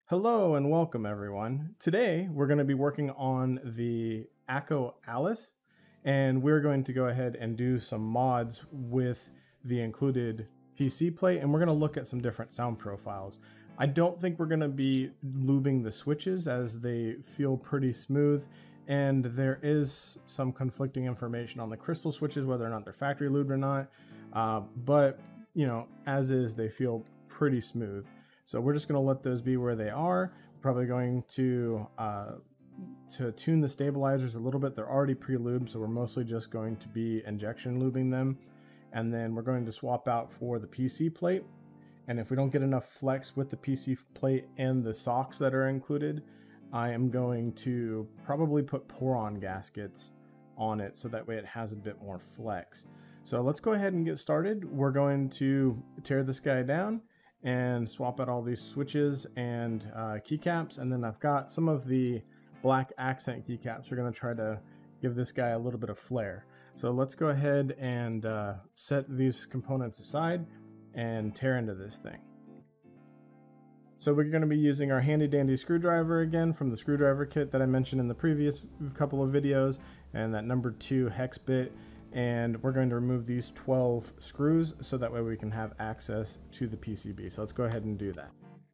Hello and welcome everyone. Today we're going to be working on the Akko Alice, and we're going to go ahead and do some mods with the included PC plate, and we're going to look at some different sound profiles. I don't think we're going to be lubing the switches as they feel pretty smooth, and there is some conflicting information on the crystal switches, whether or not they're factory lubed or not, but you know, as is, they feel pretty smooth. So we're just going to let those be where they are. Probably going to tune the stabilizers a little bit. They're already pre-lubed, so we're mostly just going to be injection lubing them. And then we're going to swap out for the PC plate. And if we don't get enough flex with the PC plate and the socks that are included, I am going to probably put pour-on gaskets on it so that way it has a bit more flex. So let's go ahead and get started. We're going to tear this guy down and swap out all these switches and keycaps, and then I've got some of the black accent keycaps. We're going to try to give this guy a little bit of flair. So let's go ahead and set these components aside and tear into this thing. So we're going to be using our handy dandy screwdriver again from the screwdriver kit that I mentioned in the previous couple of videos, and that number 2 hex bit. And we're going to remove these 12 screws so that way we can have access to the PCB. So let's go ahead and do that.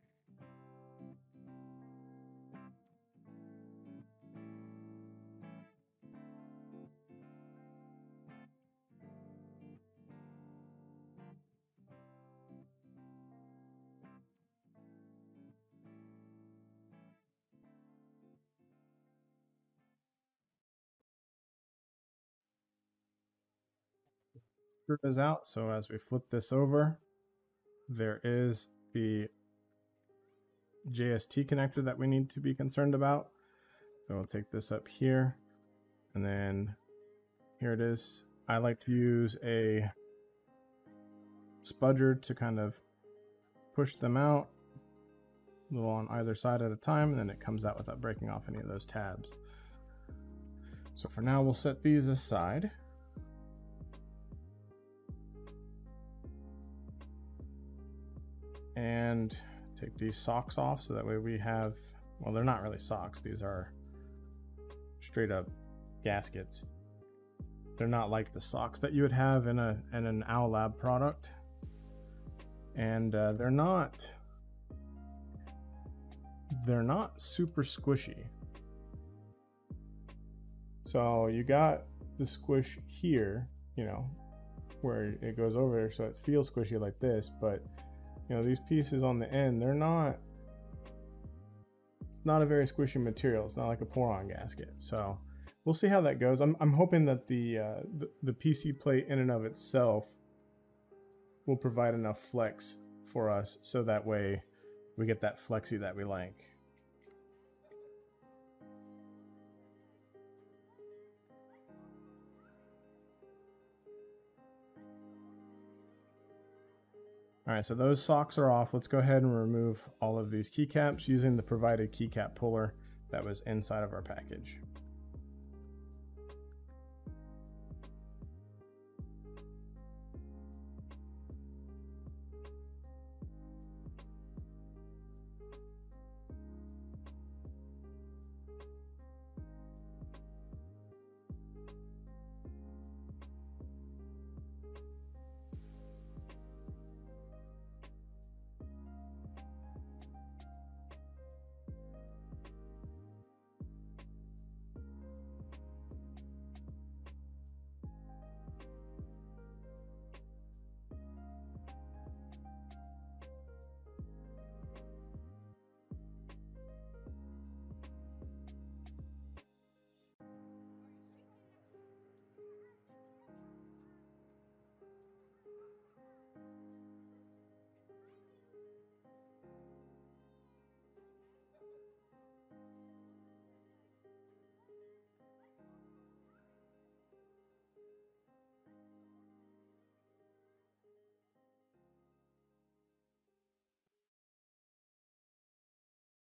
Screw is out. So as we flip this over, there is the JST connector that we need to be concerned about. So we'll take this up here, and then here it is. I like to use a spudger to kind of push them out, a little on either side at a time, and then it comes out without breaking off any of those tabs. So for now, we'll set these aside. And take these socks off so that way we have, well, they're not really socks, these are straight up gaskets. They're not like the socks that you would have in an Owl Lab product, and they're not super squishy. So you got the squish here, you know, where it goes over there, so it feels squishy like this, but you know, these pieces on the end, it's not a very squishy material. It's not like a pour-on gasket. So we'll see how that goes. I'm hoping that the PC plate in and of itself will provide enough flex for us so that way we get that flexy that we like. All right, so those socks are off. Let's go ahead and remove all of these keycaps using the provided keycap puller that was inside of our package.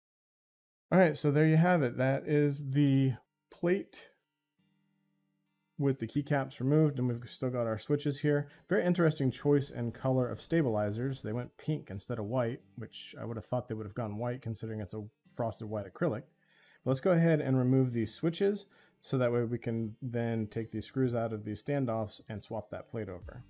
All right, so there you have it. That is the plate with the keycaps removed, and we've still got our switches here. Very interesting choice and color of stabilizers. They went pink instead of white, which I would have thought they would have gone white considering it's a frosted white acrylic. But let's go ahead and remove these switches so that way we can then take these screws out of these standoffs and swap that plate over.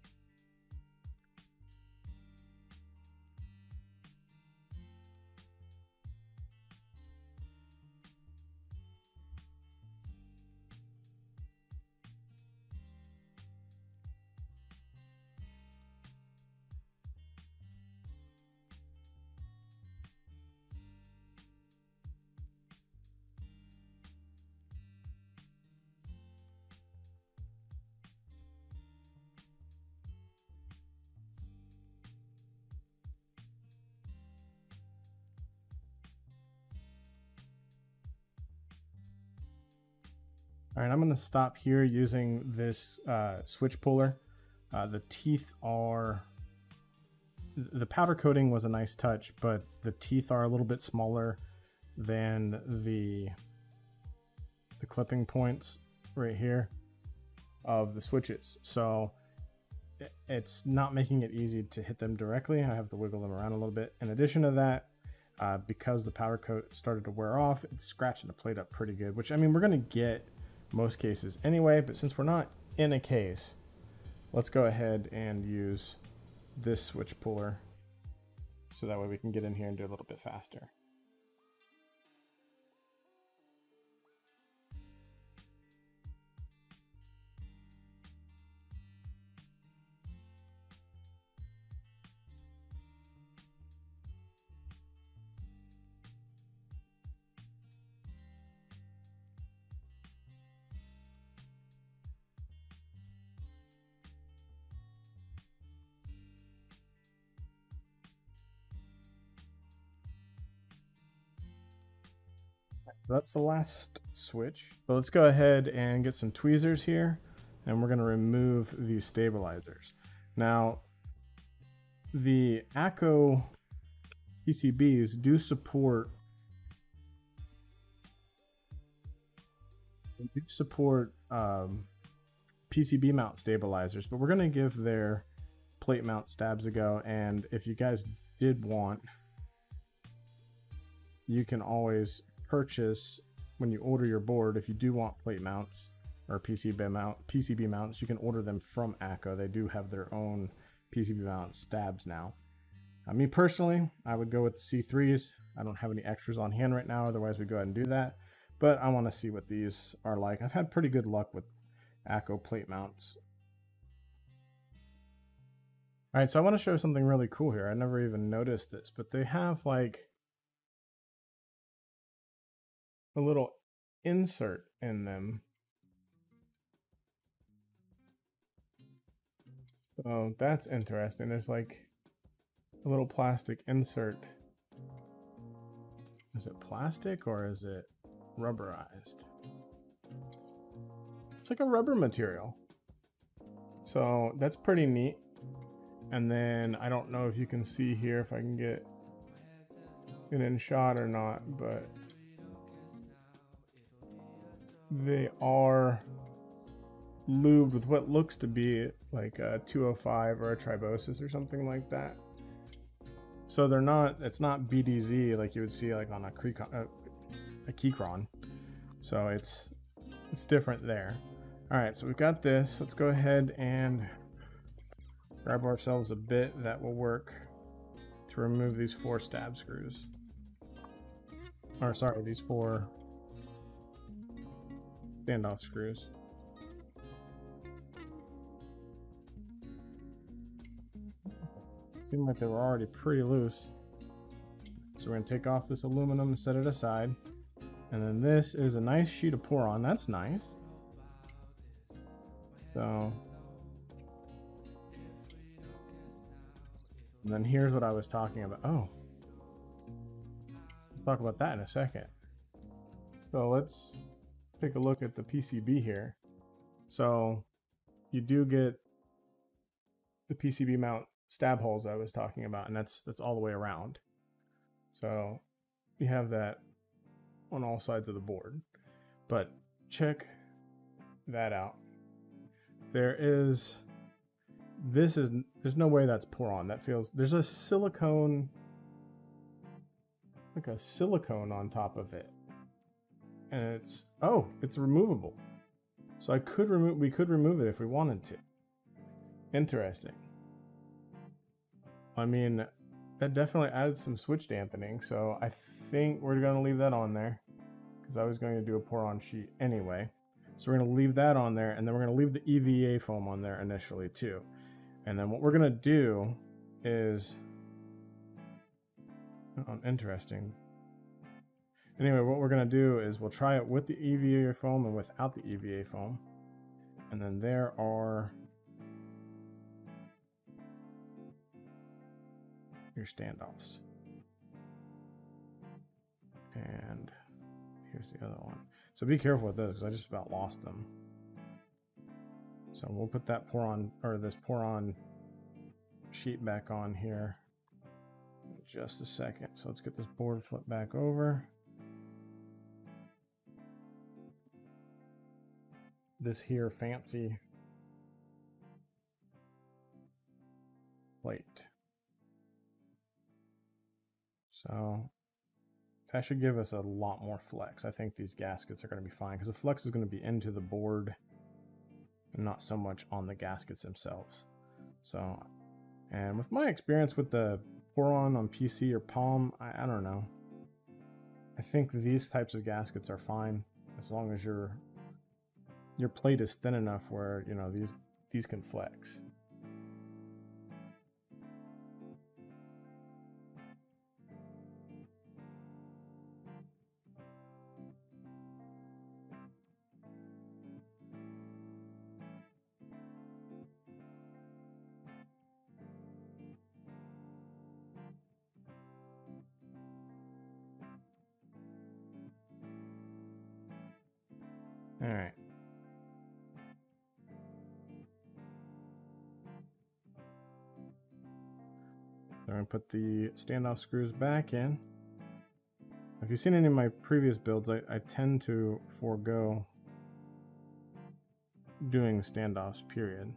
All right, I'm going to stop here using this switch puller. The teeth are, the powder coating was a nice touch, but the teeth are a little bit smaller than the clipping points right here of the switches. So it's not making it easy to hit them directly. I have to wiggle them around a little bit. In addition to that, because the powder coat started to wear off, it's scratching the plate up pretty good, which I mean, we're going to get most cases anyway, but since we're not in a case, let's go ahead and use this switch puller so that way we can get in here and do a little bit faster. That's the last switch. So let's go ahead and get some tweezers here, and we're going to remove these stabilizers. Now, the Akko PCBs do support PCB mount stabilizers, but we're going to give their plate mount stabs a go. And if you guys did want, you can always purchase, when you order your board, if you do want plate mounts or PCB mounts, you can order them from Akko. They do have their own PCB mount stabs now. Me personally, I would go with the C3s. I don't have any extras on hand right now, otherwise we'd go ahead and do that. But I want to see what these are like. I've had pretty good luck with Akko plate mounts. All right, so I want to show something really cool here. I never even noticed this, but they have like a little insert in them. So that's interesting. There's like a little plastic insert. Is it plastic or is it rubberized? It's like a rubber material. So that's pretty neat. And then I don't know if you can see here, if I can get it in shot or not, but they are lubed with what looks to be like a 205 or a tribosis or something like that. So they're not, it's not BDZ like you would see like on a Keychron. So it's different there. All right, so we've got this. Let's go ahead and grab ourselves a bit that will work to remove these 4 stab screws. Or sorry, these 4 standoff screws. Seemed like they were already pretty loose. So we're gonna take off this aluminum and set it aside. And then this is a nice sheet of pour-on. That's nice. So, and then here's what I was talking about. Oh, we'll talk about that in a second. So let's take a look at the PCB here. So you do get the PCB mount stab holes I was talking about, and that's all the way around. So you have that on all sides of the board. But check that out. there's no way that's pour-on. That feels, there's a silicone, like a silicone on top of it. And it's removable. So we could remove it if we wanted to. Interesting. I mean, that definitely adds some switch dampening, so I think we're going to leave that on there because I was going to do a pour-on sheet anyway. So we're going to leave that on there, and then we're going to leave the EVA foam on there initially too. And then what we're going to do is, interesting. Anyway, what we're going to do is we'll try it with the EVA foam and without the EVA foam. And then there are your standoffs. And here's the other one. So be careful with those because I just about lost them. So we'll put that pour-on, or this pour-on sheet back on here in just a second. So let's get this board flipped back over. This here fancy plate. So that should give us a lot more flex. I think these gaskets are going to be fine because the flex is going to be into the board and not so much on the gaskets themselves. So, and with my experience with the pour-on PC or Palm, I don't know. I think these types of gaskets are fine as long as your plate is thin enough where, you know, these can flex. All right. I'm going to put the standoff screws back in. If you've seen any of my previous builds, I tend to forego doing standoffs, period.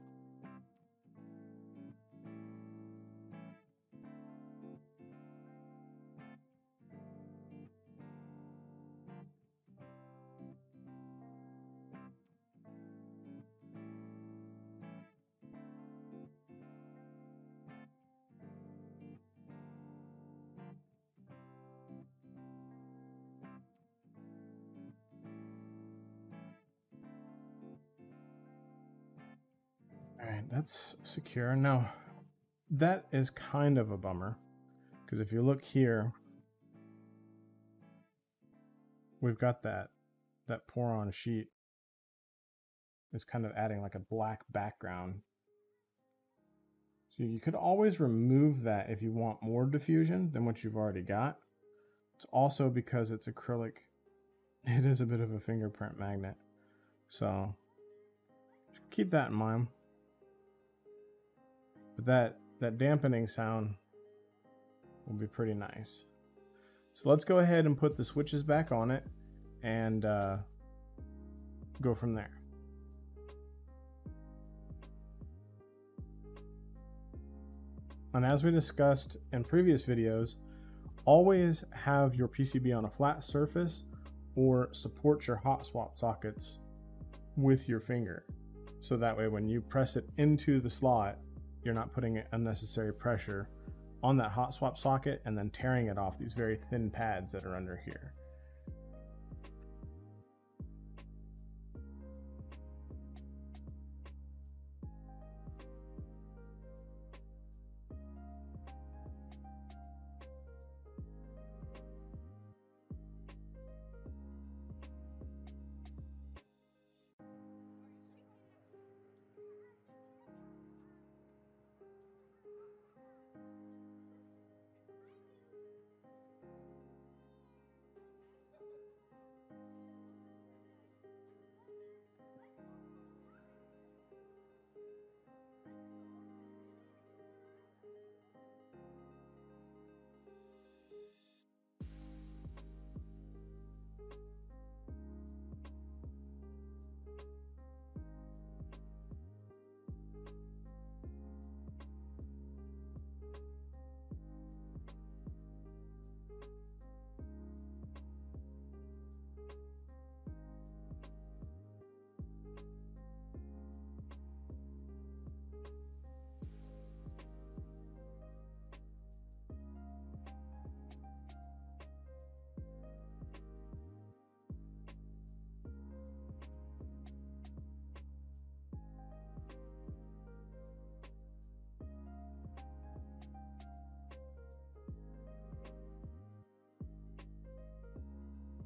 All right, that's secure. Now, that is kind of a bummer because if you look here, we've got that pour-on sheet is kind of adding like a black background. So you could always remove that if you want more diffusion than what you've already got. It's also because it's acrylic, it is a bit of a fingerprint magnet. So just keep that in mind. But that dampening sound will be pretty nice. So let's go ahead and put the switches back on it and go from there. And as we discussed in previous videos, always have your PCB on a flat surface or support your hot swap sockets with your finger. So that way when you press it into the slot, you're not putting unnecessary pressure on that hot swap socket and then tearing it off these very thin pads that are under here.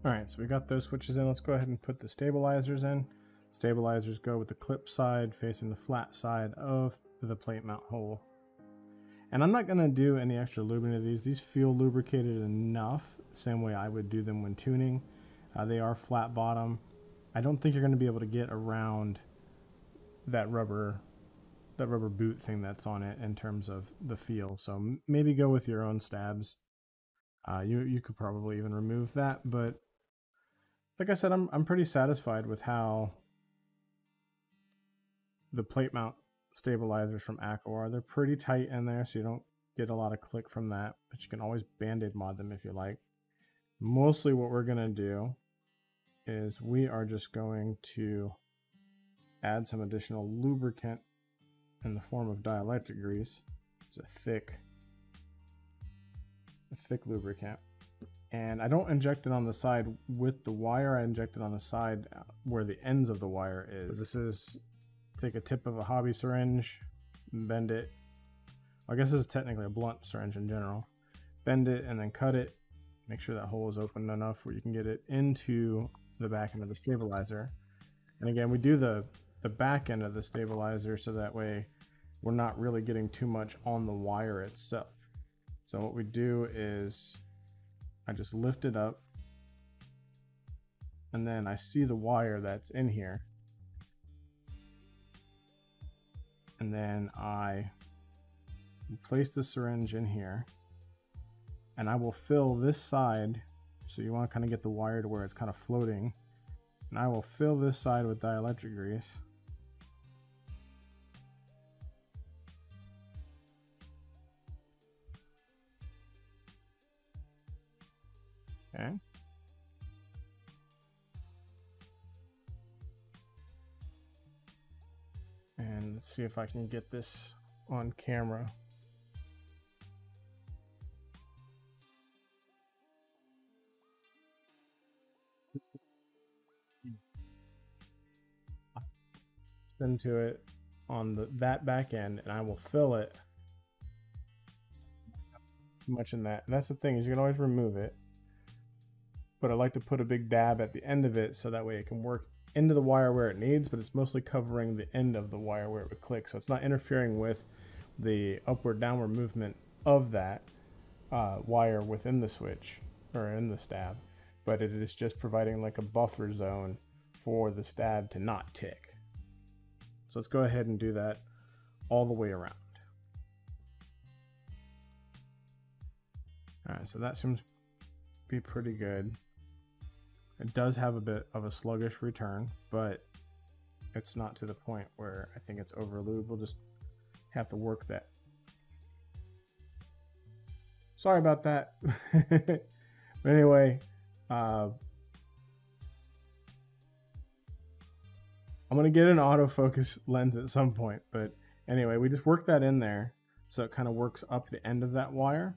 All right, so we got those switches in. Let's go ahead and put the stabilizers in. Stabilizers go with the clip side facing the flat side of the plate mount hole. And I'm not gonna do any extra lube into these. These feel lubricated enough, same way I would do them when tuning. They are flat bottom. I don't think you're gonna be able to get around that rubber boot thing that's on it in terms of the feel. So maybe go with your own stabs. You could probably even remove that, but like I said, I'm pretty satisfied with how the plate mount stabilizers from Akko are. They're pretty tight in there, so you don't get a lot of click from that, but you can always band-aid mod them if you like. Mostly what we're gonna do is we are just going to add some additional lubricant in the form of dielectric grease. It's a thick lubricant. And I don't inject it on the side with the wire. I inject it on the side where the ends of the wire is. This is, take a tip of a hobby syringe, bend it. I guess this is technically a blunt syringe in general. Bend it and then cut it. Make sure that hole is open enough where you can get it into the back end of the stabilizer. And again, we do the back end of the stabilizer so that way we're not really getting too much on the wire itself. So what we do is I just lift it up and then I see the wire that's in here. And then I place the syringe in here and I will fill this side. So you want to kind of get the wire to where it's kind of floating. And I will fill this side with dielectric grease. Okay. And let's see if I can get this on camera. Into it on that back end, and I will fill it much in that. And that's the thing, is you can always remove it, but I like to put a big dab at the end of it so that way it can work into the wire where it needs, but it's mostly covering the end of the wire where it would click, so it's not interfering with the upward downward movement of that wire within the switch or in the stab, but it is just providing like a buffer zone for the stab to not tick. So let's go ahead and do that all the way around. All right, so that seems to be pretty good. It does have a bit of a sluggish return, but it's not to the point where I think it's over lube. We'll just have to work that. Sorry about that. But anyway, I'm going to get an autofocus lens at some point, but anyway, we just work that in there so it kind of works up the end of that wire.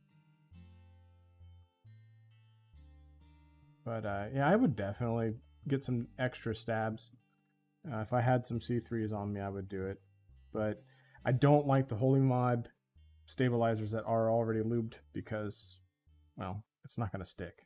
But yeah, I would definitely get some extra stabs. If I had some C3s on me, I would do it. But I don't like the Holy Mod stabilizers that are already lubed because, well, it's not going to stick.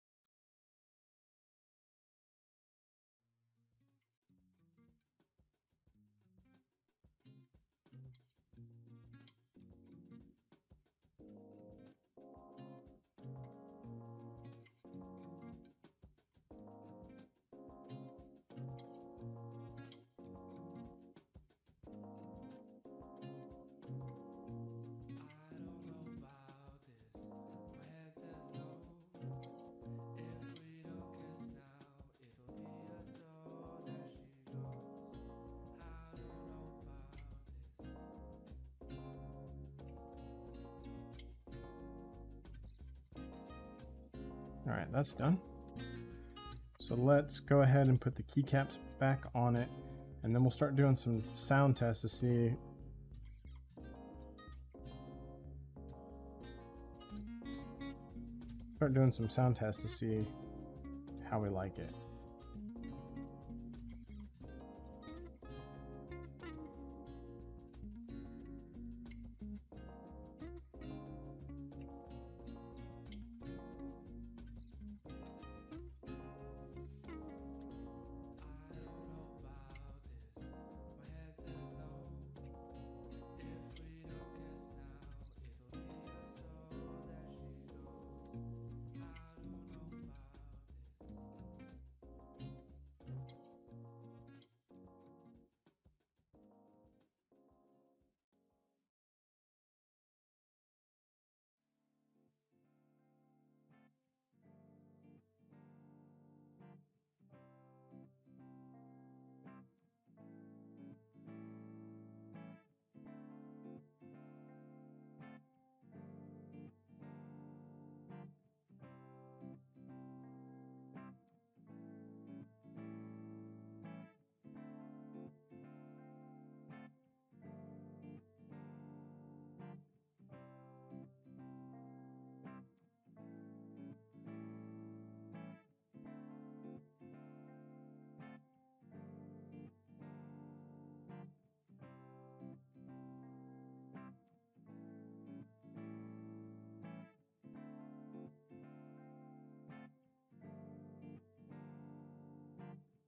All right, that's done. So let's go ahead and put the keycaps back on it, and then we'll start doing some sound tests to see how we like it.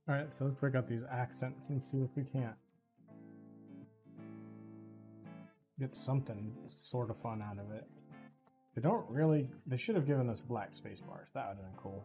All right, so let's break out these accents and see if we can't get something sort of fun out of it. They don't really, they should have given us black space bars. That would have been cool.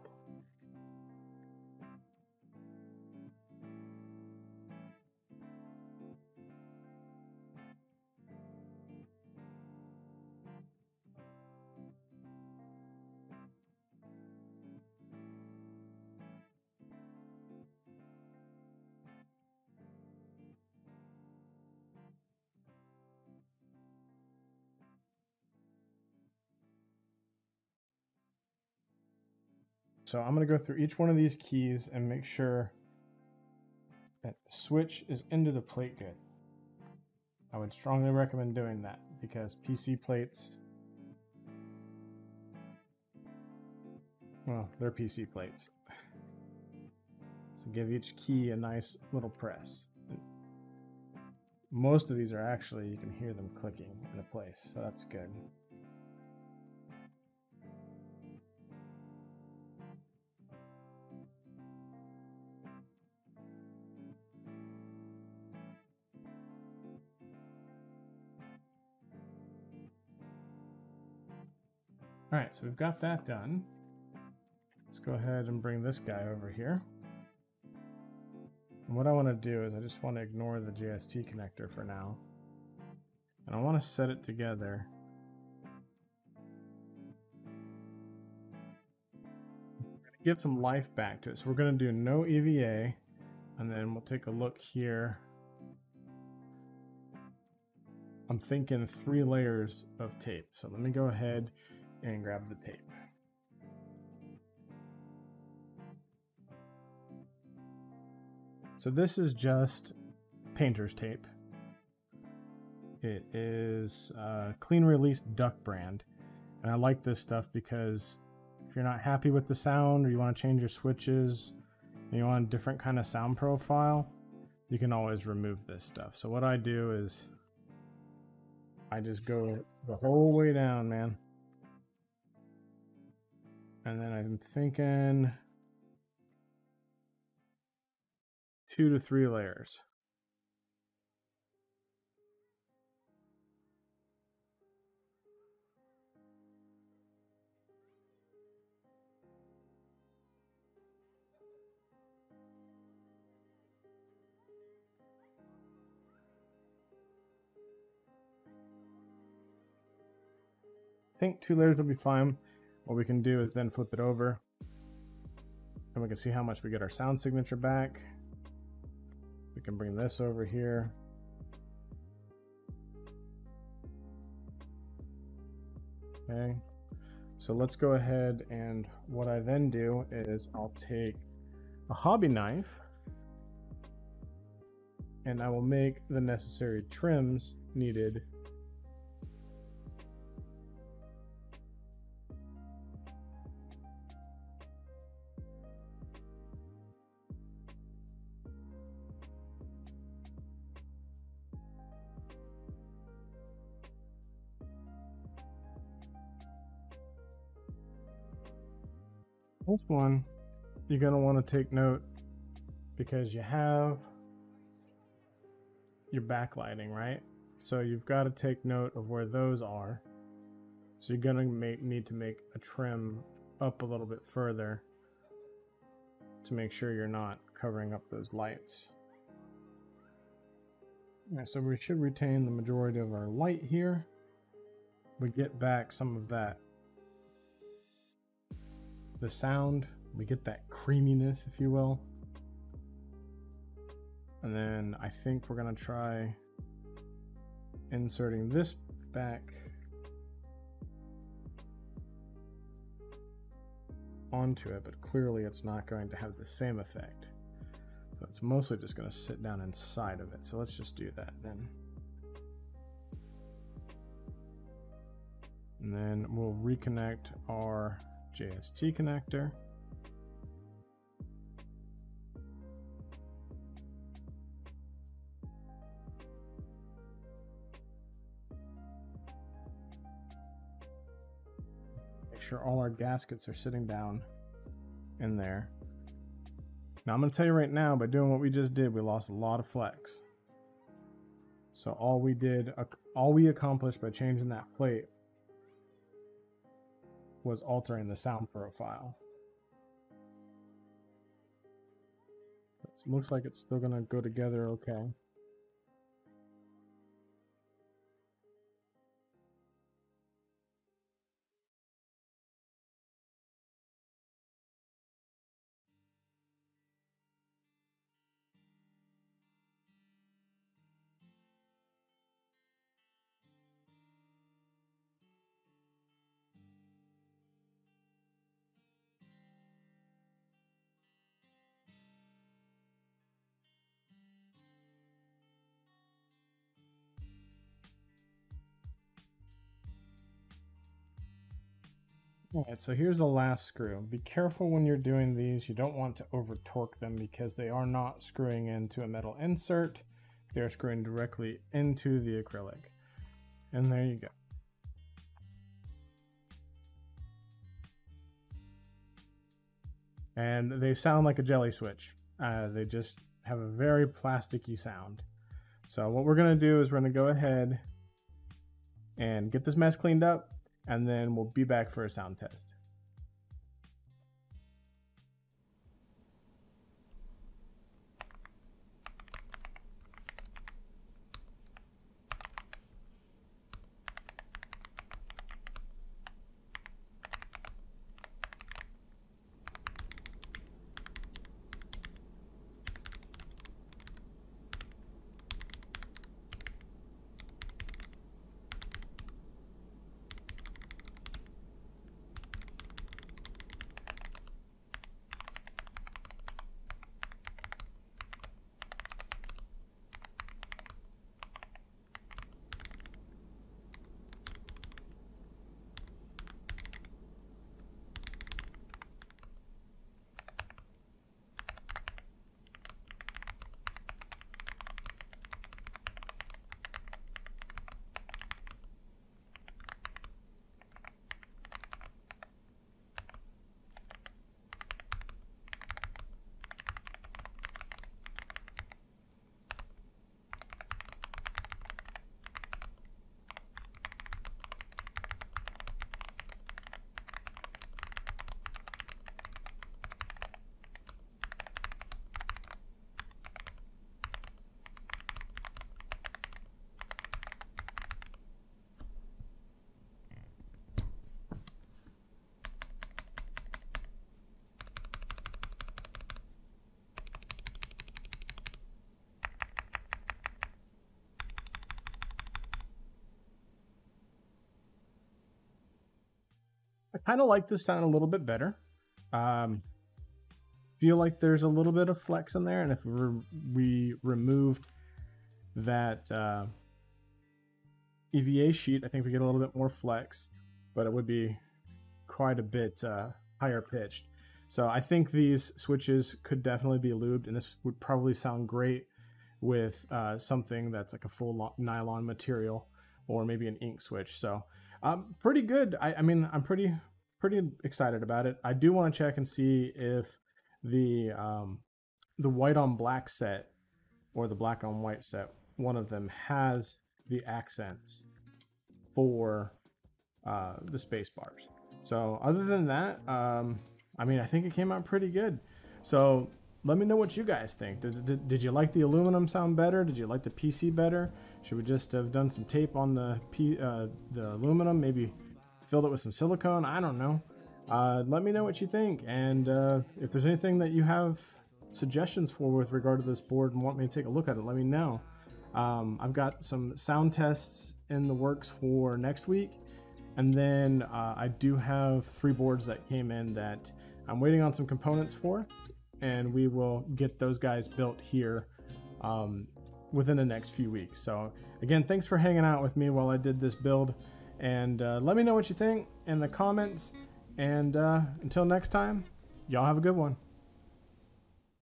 So I'm going to go through each one of these keys and make sure that the switch is into the plate good. I would strongly recommend doing that because PC plates, well, they're PC plates. So give each key a nice little press. Most of these are actually, you can hear them clicking into place, so that's good. All right, so we've got that done. Let's go ahead and bring this guy over here. And what I want to do is I just want to ignore the JST connector for now. And I want to set it together. Give some life back to it. So we're going to do no EVA, and then we'll take a look here. I'm thinking 3 layers of tape. So let me go ahead and grab the tape. So this is just painter's tape. It is clean release duck brand. And I like this stuff because if you're not happy with the sound or you want to change your switches and you want a different kind of sound profile, you can always remove this stuff. So what I do is I just go the whole way down, man. And then I'm thinking 2 to 3 layers. I think 2 layers will be fine. What we can do is then flip it over and we can see how much we get our sound signature back. We can bring this over here. Okay, so let's go ahead, and what I then do is I'll take a hobby knife and I will make the necessary trims needed . This one, you're going to want to take note because you have your backlighting, right? So you've got to take note of where those are. So you're going to need to make a trim up a little bit further to make sure you're not covering up those lights. All right, so we should retain the majority of our light here. We get back some of that, the sound, we get that creaminess, if you will. And then I think we're going to try inserting this back onto it, but clearly it's not going to have the same effect. So it's mostly just going to sit down inside of it. So let's just do that then. And then we'll reconnect our JST connector. Make sure all our gaskets are sitting down in there. Now I'm going to tell you right now, by doing what we just did, we lost a lot of flex. So all we accomplished by changing that plate was altering the sound profile. It looks like it's still going to go together okay. Alright, so here's the last screw. Be careful when you're doing these. You don't want to over torque them because they are not screwing into a metal insert. They're screwing directly into the acrylic. And there you go. And they sound like a jelly switch. They just have a very plasticky sound. So what we're going to do is we're going to go ahead and get this mess cleaned up, and then we'll be back for a sound test. I kind of like this sound a little bit better. Feel like there's a little bit of flex in there, and if we removed that EVA sheet, I think we get a little bit more flex, but it would be quite a bit higher pitched. So I think these switches could definitely be lubed, and this would probably sound great with something that's like a full nylon material, or maybe an ink switch. So pretty good. I mean, I'm pretty excited about it. I do want to check and see if the white on black set or the black on white set, one of them has the accents for the space bars. So other than that, I mean, I think it came out pretty good. So let me know what you guys think. Did you like the aluminum sound better? Did you like the PC better? Should we just have done some tape on the aluminum? Maybe filled it with some silicone? I don't know. Let me know what you think. And if there's anything that you have suggestions for with regard to this board and want me to take a look at it, let me know. I've got some sound tests in the works for next week. And then I do have 3 boards that came in that I'm waiting on some components for. And we will get those guys built here within the next few weeks. So again, thanks for hanging out with me while I did this build, and let me know what you think in the comments, and until next time, y'all have a good one.